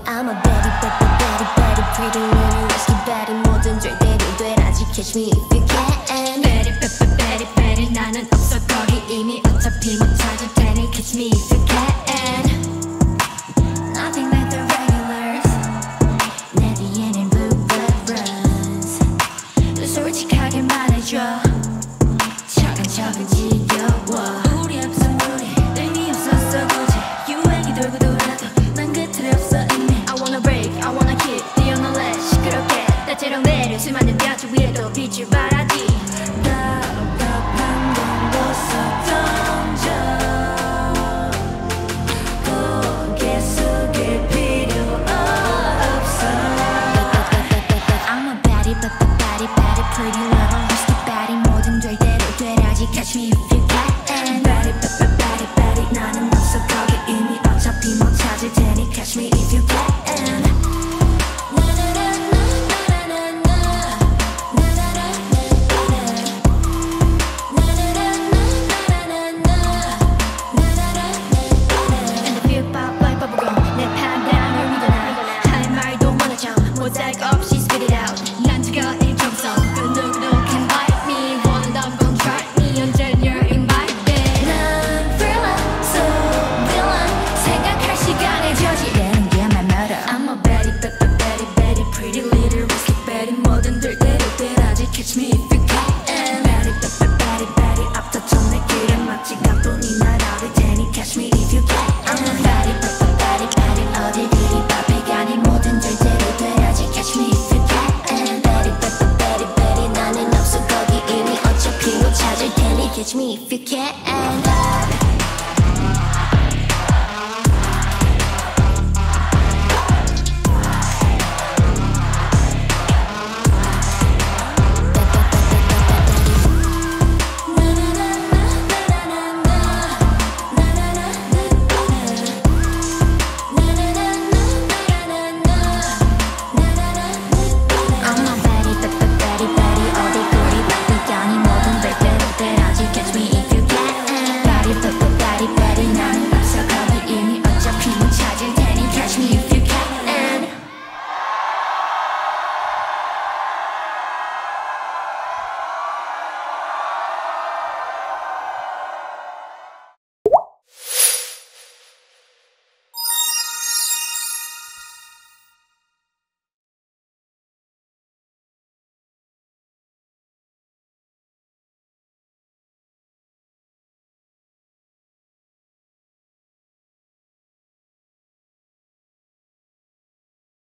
I'm a baddie, baddie, baddie, baddie, pretty little risky baddie. 모든 절대로 되라지 catch me if you can. Baddie, baddie, baddie, baddie. 나는 없어 거기 이미 어차피 못 찾을 테니 catch me if you can. Nothing like the regulars. 내 뒤에는 blue blood runs. 솔직하게 말해줘. 차근차근 지겨워. 우리 없어 우리 의미 없었어 굳이. 유행이 돌고 돌아도 난 그 틀에 없어 이미. I wanna break, I wanna kick, 뛰어놀래 시끄럽게. 때처럼 내려 수많은 볕 위에도 빛을 발하지.